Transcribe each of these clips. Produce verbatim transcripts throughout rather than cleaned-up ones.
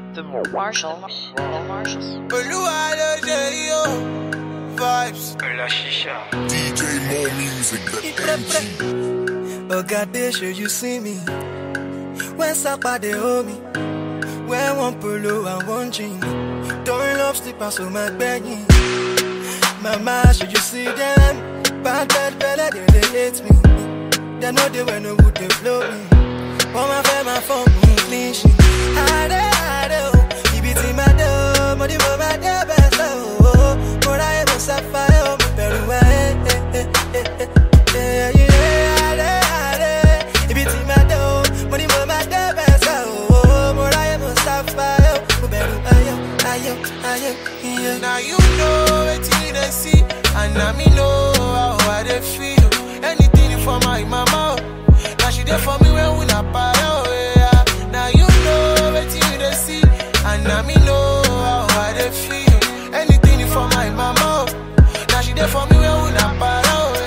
The Marshall, the Marshalls. Vibes. Olashisha. D J more music, the M G. Oh God, they show you see me. When Sapa they hold me. When one polo and one jean. Don't love sleepers so my begging. Mama, should you see them? Bad bad bella, they, they hate me. They know they when no wood they flow me. All my fam, my phone, clean shit. I do, I do. You be team, I do. Money, mama, they best, oh. But I am a sapphire, my better way. Yeah, yeah, I do, I do. You be team, I do. Money, mama, they best, oh. But I am a sapphire, my better way. Yeah. Now you know what you see, and now me know how I they feel. Anything for my mama, now she there for me when we not part. Yeah. Now you know what you see, and now me know how I they feel. Anything for my mama, now she there for me when we not part.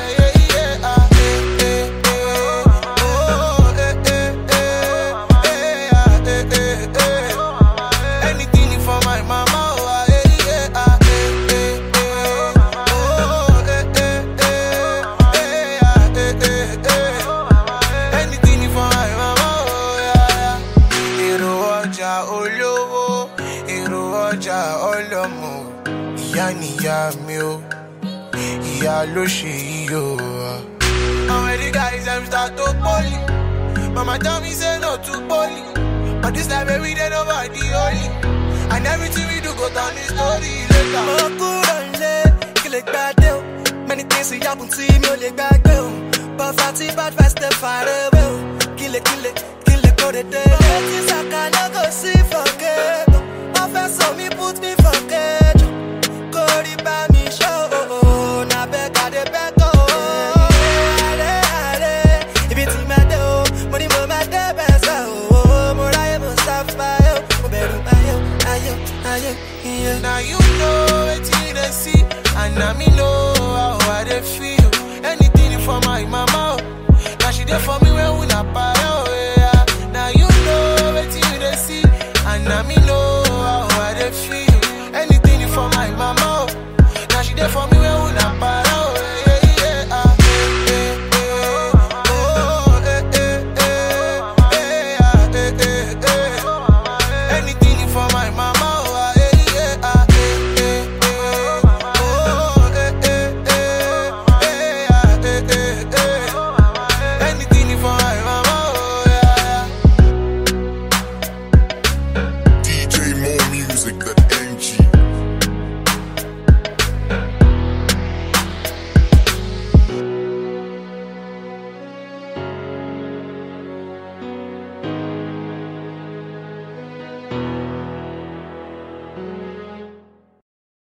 Yeah, lo she yo. How many guys I'm start to poly? Mama tell me say no to poly, but this time every day nobody only. And everything we do go down the story later. Mokurole, kill it bad deal. Many things we happen to me, only back girl. But fatty bad fast step far away. Kill it, kill it, kill it, go to day. Things I cannot go see forget. My first saw me put me forget. Go to buy me show. Na beg I dey beg oh. If it's in my door, money mo my dey best oh. More I am a sapphire, oh better ayo, ayo, ayo, yeah. Now you know what you they see, and now me know how I they feel. Anything for my mama, now she there for me when we not part.